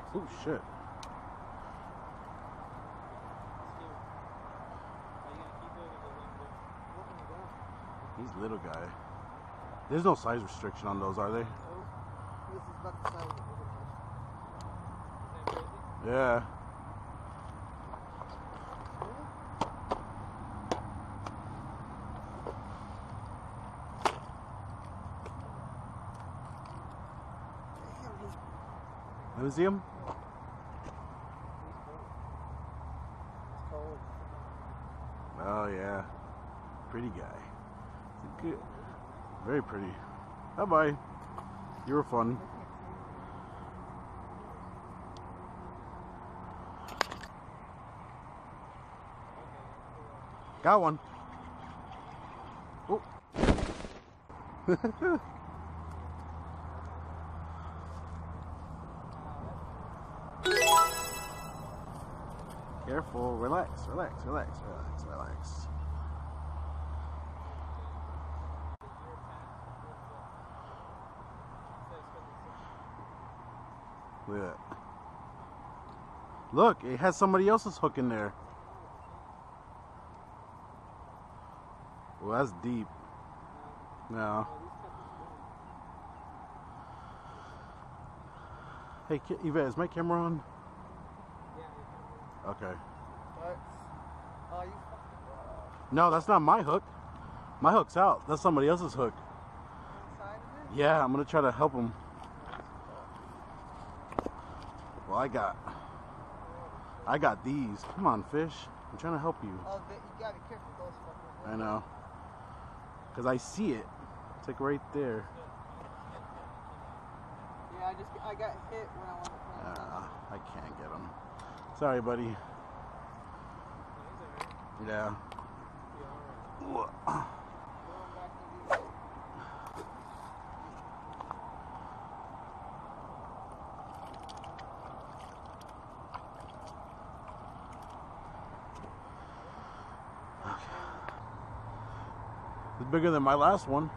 Oh shit. He's little guy. There's no size restriction on those, are there? Nope. This is about the size of the fish. Yeah. Let me see him. Oh yeah, pretty guy. Good, very pretty. Bye bye. You were fun. Got one. Oh. Careful, relax, relax, relax, relax, relax. Look at that. Look, it has somebody else's hook in there. Well, that's deep. No. Hey, Yvette, is my camera on? Okay. Oh, you fucking... No, that's not my hook. My hook's out. That's somebody else's hook. Inside of it? Yeah, I'm gonna try to help him. Well, I got these. Come on, fish. I'm trying to help you. Oh, you gotta be careful with those fuckers. I know. Cause I see it. It's like right there. Yeah, I got hit when I wanted to play. I can't get him. Sorry, buddy. Yeah. It's bigger than my last one.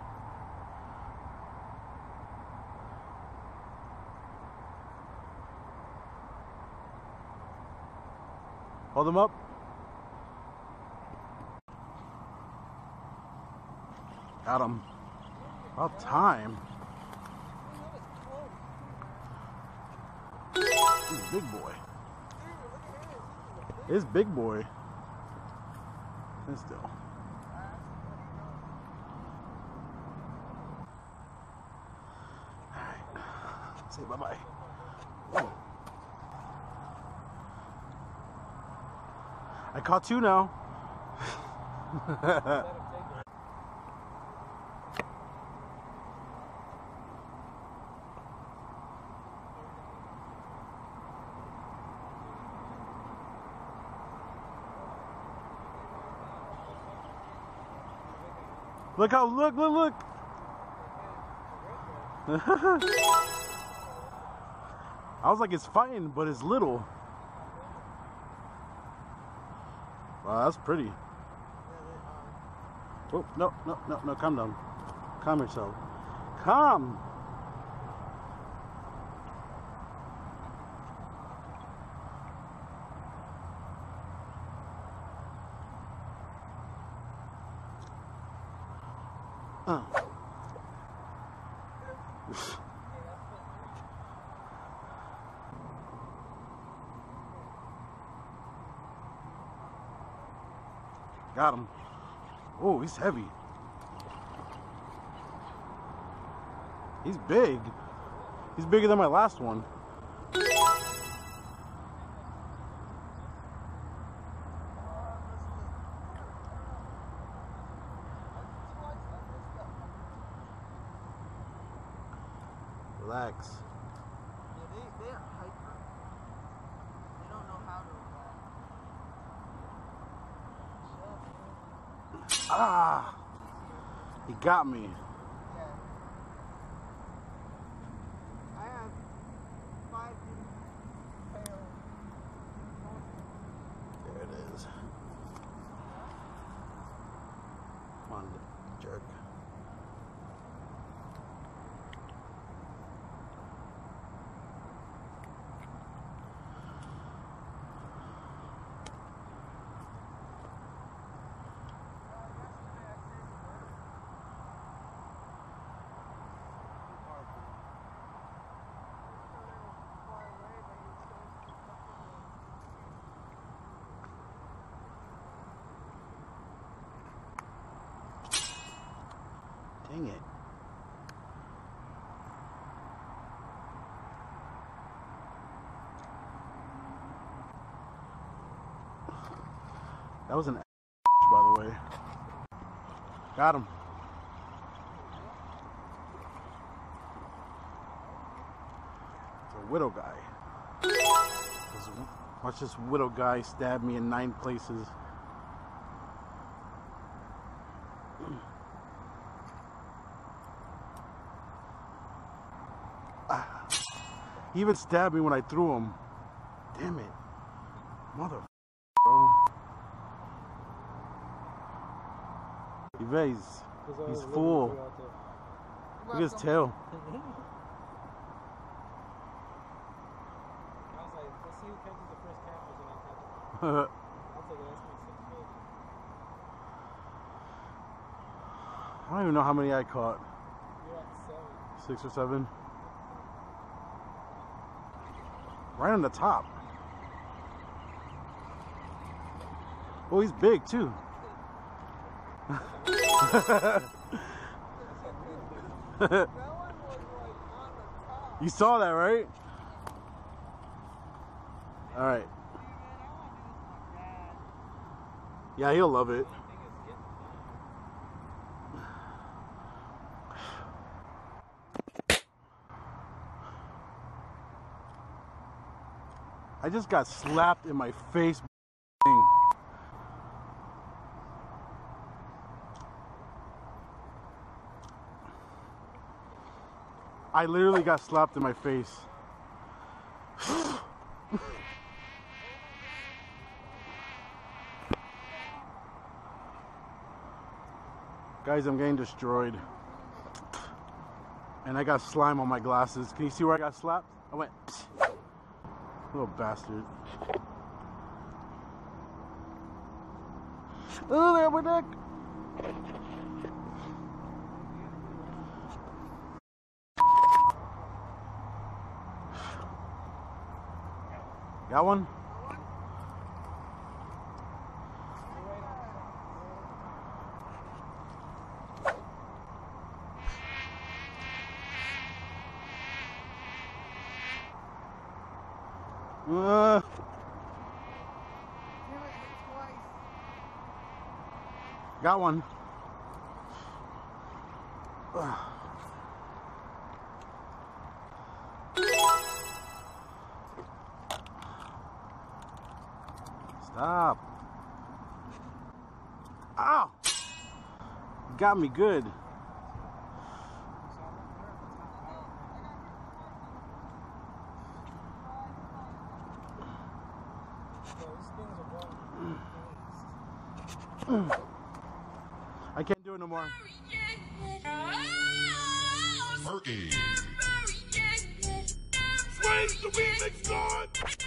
Hold them up. Got him. About time. He's a big boy. It's big boy. And still. Alright. Say bye-bye. I caught two now. Look how, look. I was like, it's fighting, but it's little. Wow, that's pretty. Oh, no, calm down. Calm yourself. Calm. Got him. Oh, he's heavy. He's big. He's bigger than my last one. Relax. Yeah, they are hyper. They don't know how to relax. Ah! He got me. Yeah. I have 5 tails. There it is. Come on, jerk. Dang it. That was an by the way. Got him. It's a widow guy. Watch this widow guy stab me in 9 places. He even stabbed me when I threw him. Damn it. Mother bro. He's full. Look at his tail. I was like, let's see who catches the first catfish and I'll catch it. I'll take it. That's my 6 fish. I don't even know how many I caught. You're at 7. 6 or 7. Right on the top. Oh, he's big too. You saw that, right? All right. Yeah, he'll love it. I just got slapped in my face. I literally got slapped in my face. Guys, I'm getting destroyed. And I got slime on my glasses. Can you see where I got slapped? I went, little bastard. Oh, there, my neck. Got one? Got one. Stop. Ow! Got me good. I can't do it no more. Murky. Swing the remix, Lord!